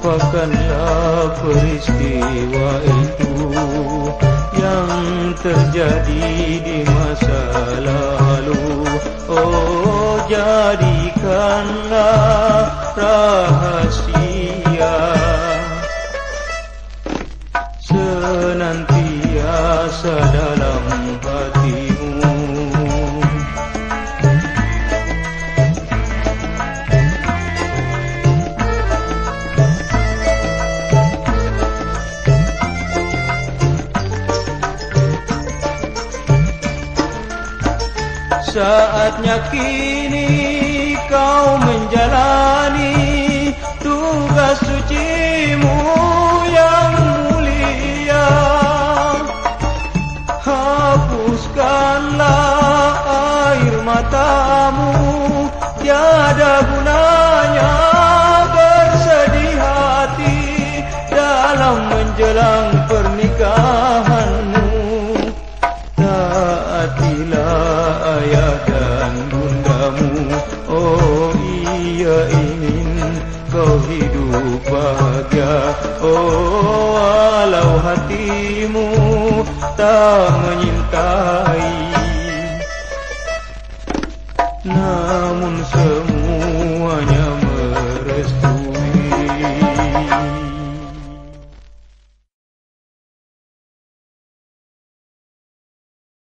Lupakanlah peristiwa itu yang terjadi di masa lalu. Oh, jadikanlah rahasia senantiasa dalam hatimu. Saatnya kini kau menjalani tugas sucimu yang mulia. Hapuskanlah air matamu, tiada gunanya bersedih hati dalam menjelang pernikahanmu. Taatilah ayah dan bundamu, oh ia ingin kau hidup bahagia. Oh, walau hatimu tak menyintai, namun semuanya